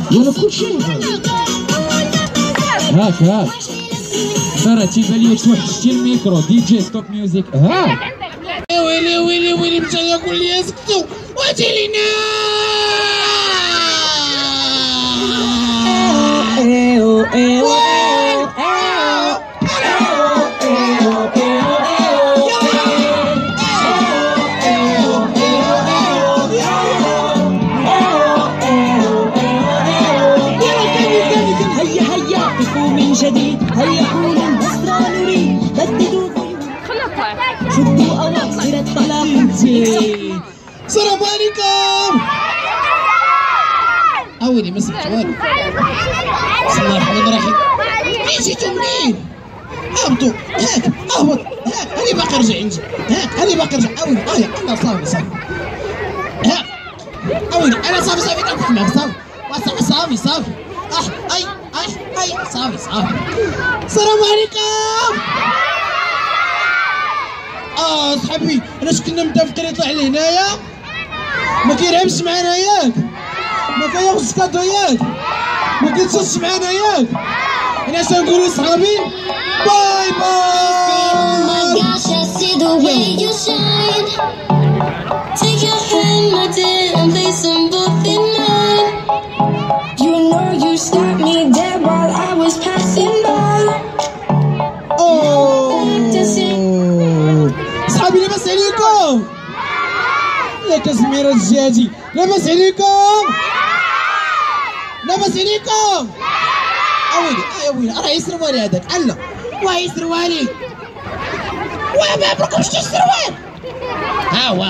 يلا كلشي هاك ترى تيبان لي توحشتي الميكرو. دي جي ستوب ميوزيك. ها ويلي مشى ياكل لي سكتو واجي لينا. جديد هيا حولا نصرى نريد بددوا شدوا أواصر الطلاق. السلام عليكم. أولي ما سمعت والو. بسم الله الرحمن الرحيم. منين جيتو منين؟ هبطوا هاك اهبط هاك هاني باقي رجع عندي هاك هاني باقي رجع أولي أنا صافي هاك أولي أنا صافي كنفك معاك صافي صافي السلام عليكم. صحابي انا كنا متفقين يطلع لي هنايا ما كيلعبش معانا ياك ما كياخذش كادو ياك ما كيتصلش معانا ياك. انا اش نقول لصحابي باي صحابي لاباس عليكم؟ ياك زميرة الجهادي لاباس عليكم؟ أويلي راه يسروالي هذاك ألا واه يسروالي واه ما عمركم شفتوا السروال. ها هو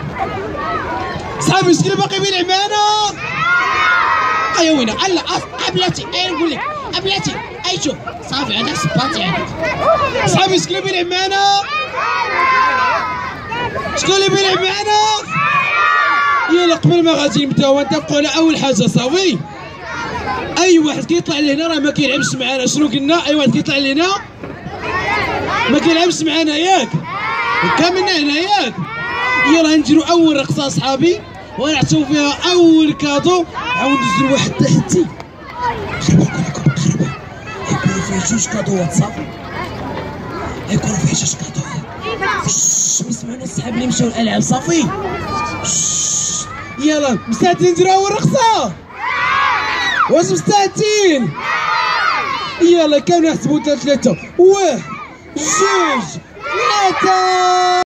صحابي شكون باقي بيلعب معانا؟ ويلي ألا بلاتي نقول لك بلاتي شوف صافي هذاك سباتي هذاك. صحابي شكون بيلعب معانا؟ شكون اللي بيلعب معانا؟ يلا قبل ما غادي نبداو نتفقوا على اول حاجه صافي. اي واحد كيطلع لهنا راه ما كيلعبش معانا. شنو قلنا؟ اي واحد كيطلع لهنا ما كيلعبش معانا ياك كاملنا هنا ياك. يلا نديرو اول رقصه صحابي ونعطيو فيها اول كادو. عاود نديرو واحد تحتي يكونوا فيه جوج كادوات صافي يكونوا فيه جوج كادوات. نسمعوا الصحاب اللي مشاو الالعاب صافي. يلا مستعدين نديرو اول رقصه؟ واش مستعدين؟ يلا كامل نحسبوا 3 1 2 3.